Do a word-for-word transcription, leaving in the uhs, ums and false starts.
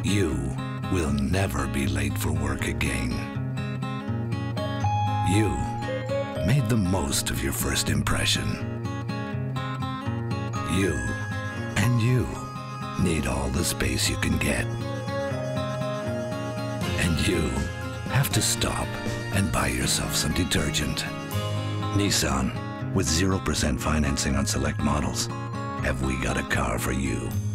You will never be late for work again. You made the most of your first impression. You and you need all the space you can get. And you have to stop and buy yourself some detergent. Nissan, with zero percent financing on select models, have we got a car for you?